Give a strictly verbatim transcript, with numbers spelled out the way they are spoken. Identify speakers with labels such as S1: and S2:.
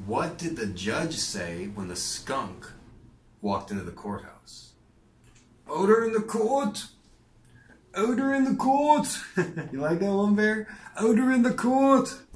S1: What did the judge say when the skunk walked into the courthouse? Order in the court! Order in the court! You like that one, Bear? Order in the court!